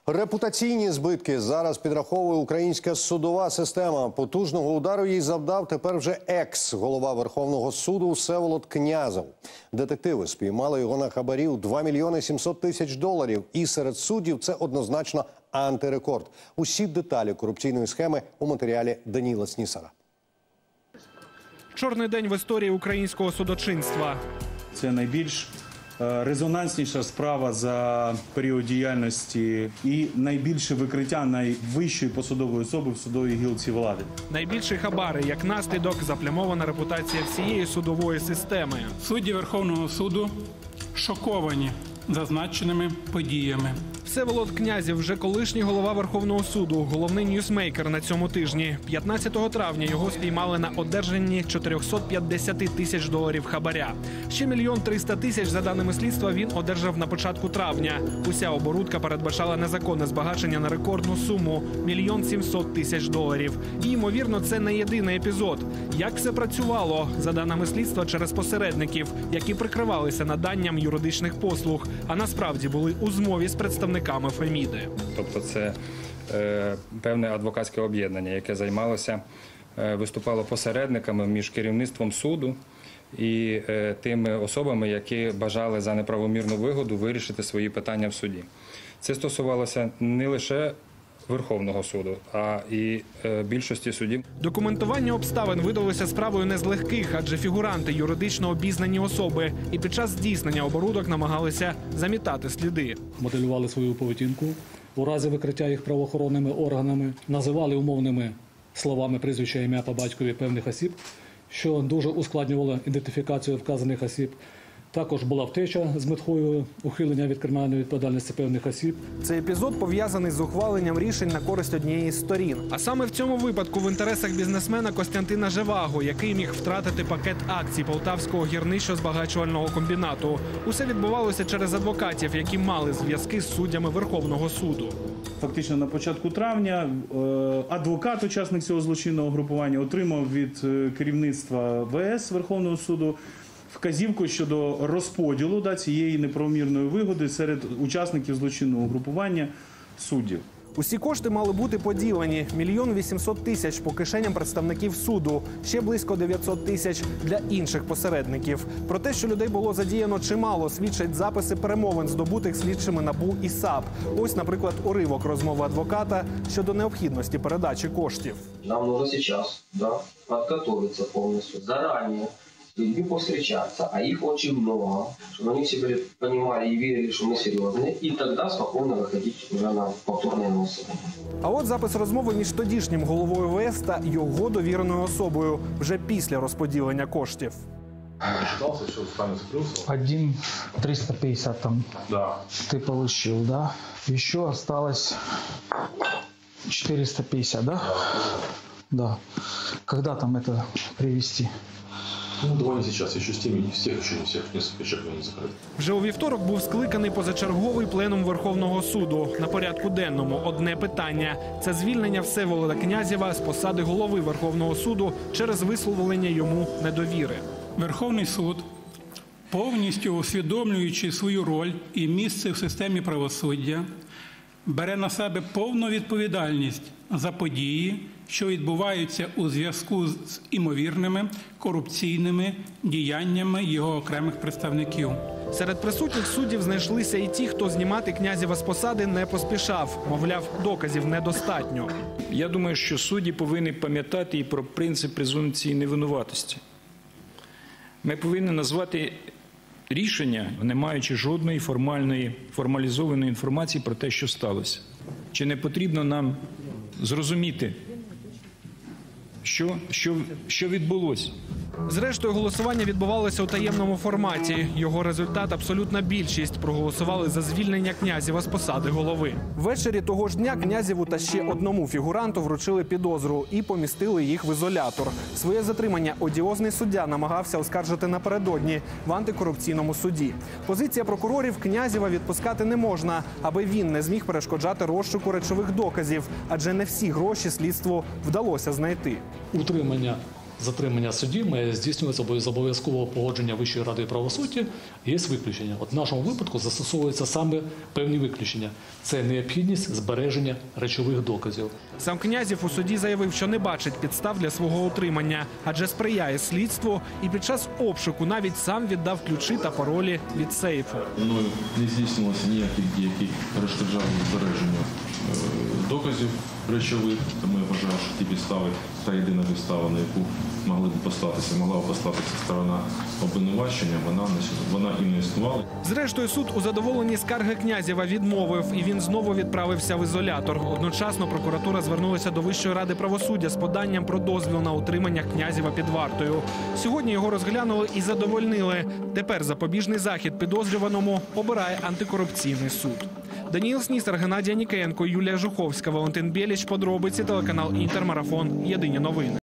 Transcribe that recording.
Репутаційні збитки зараз підраховує українська судова система. Потужного удару їй завдав тепер вже екс-голова Верховного суду Всеволод Князев. Детективи спіймали його на хабарі у 2 мільйони 700 тисяч доларів. І серед суддів це однозначно антирекорд. Усі деталі корупційної схеми у матеріалі Даніла Снісара. Чорний день в історії українського судочинства. Це найбільш резонансніша справа за період діяльності і найбільше викриття найвищої посадової особи в судовій гілці влади. Найбільші хабари, як наслідок, заплямована репутація всієї судової системи. Судді Верховного суду шоковані зазначеними подіями. Всеволод Князів вже колишній голова Верховного суду, головний ньюсмейкер на цьому тижні. 15 травня його спіймали на одержанні 450 тисяч доларів хабаря. Ще 1 300 000 за даними слідства він одержав на початку травня. Уся оборудка передбачала незаконне збагачення на рекордну суму – 1 700 000 доларів. І, ймовірно, це не єдиний епізод. Як все працювало? За даними слідства, через посередників, які прикривалися наданням юридичних послуг, а насправді були у змові з представниками Феміди. Тобто це певне адвокатське об'єднання, яке займалося, виступало посередниками між керівництвом суду і тими особами, які бажали за неправомірну вигоду вирішити свої питання в суді. Це стосувалося не лише Верховного суду, а і більшості судів. Документування обставин видалося справою не з легких, адже фігуранти юридично обізнані особи. І під час здійснення оборудок намагалися замітати сліди. Моделювали свою поведінку у разі викриття їх правоохоронними органами, називали умовними словами прізвища, ім'я по батькові певних осіб, що дуже ускладнювало ідентифікацію вказаних осіб. Також була втеча з метою ухилення від кримінальної відповідальності певних осіб. Цей епізод пов'язаний з ухваленням рішень на користь однієї з сторін. А саме в цьому випадку в інтересах бізнесмена Костянтина Живаго, який міг втратити пакет акцій Полтавського гірничо-збагачувального комбінату. Усе відбувалося через адвокатів, які мали зв'язки з суддями Верховного суду. Фактично на початку травня адвокат, учасник цього злочинного групування, отримав від керівництва ВС Верховного суду вказівку щодо розподілу цієї неправомірної вигоди серед учасників злочинного групування суддів. Усі кошти мали бути поділені. 1 800 000 по кишеням представників суду, ще близько 900 000 для інших посередників. Про те, що людей було задіяно чимало, свідчать записи перемовин, здобутих слідчими НАБУ і САП. Ось, наприклад, уривок розмови адвоката щодо необхідності передачі коштів. Нам нужно сейчас подготовиться полностью, заранее, с людьми повстречаться, а их очень много, чтобы они все понимали и верили, что мы серьезные, и тогда спокойно выходить уже на повторное носение. А от запис розмови між тодішнім головою ВС та його довіреною особою вже після розподілення коштів. Считался, что с вами закрылся? 1 350 там Да. ты получил, да? Еще осталось 450, да? Да. Когда там это привезти? Ну, давай не сейчас, еще с тех еще не всех, несколько человек не закрыты. Вже у вівторок був скликаний позачерговий пленум Верховного суду. На порядку денному одне питання – це звільнення Всеволода Князєва з посади голови Верховного суду через висловлення йому недовіри. Верховний суд, повністю усвідомлюючи свою роль і місце в системі правосуддя, бере на себе повну відповідальність за події, що відбуваються у зв'язку з імовірними корупційними діяннями його окремих представників. Серед присутніх суддів знайшлися і ті, хто знімати Князєва з посади не поспішав. Мовляв, доказів недостатньо. Я думаю, що судді повинні пам'ятати і про принцип презумпції невинуватості. Ми повинні назвати рішення, не маючи жодної формалізованої інформації про те, що сталося. Чи не потрібно нам зрозуміти, що відбулося? Зрештою, голосування відбувалося у таємному форматі. Його результат – абсолютна більшість. Проголосували за звільнення Князєва з посади голови. Ввечері того ж дня Князєву та ще одному фігуранту вручили підозру і помістили їх в ізолятор. Своє затримання одіозний суддя намагався оскаржити напередодні в антикорупційному суді. Позиція прокурорів: Князєва відпускати не можна, аби він не зміг перешкоджати розшуку речових доказів, адже не всі гроші слідству вдалося знайти. Утримання затримання судді має здійснюватися з обов'язкового погодження Вищої ради правосуддя. Є виключення. От в нашому випадку застосовуються саме певні виключення. Це необхідність збереження речових доказів. Сам Князєв у суді заявив, що не бачить підстав для свого утримання, адже сприяє слідству і під час обшуку навіть сам віддав ключі та паролі від сейфу. Мною не здійснювалося ніяких дій, які перешкоджали збереженню доказів речових, тому я вважаю, що ті підстави, та єдина підстава, на яку могла б послатися сторона обвинувачення, вона і не існувала. Зрештою, суд у задоволенні скарги Князєва відмовив, і він знову відправився в ізолятор. Одночасно прокуратура звернулася до Вищої ради правосуддя з поданням про дозвіл на утримання Князєва під вартою. Сьогодні його розглянули і задовольнили. Тепер запобіжний захід підозрюваному обирає антикорупційний суд. Даніїл Снісар, Геннадій Нікієнко, Юлія Жуховська, Валентин Біліч. Подробиці, телеканал «Інтермарафон». Єдині новини.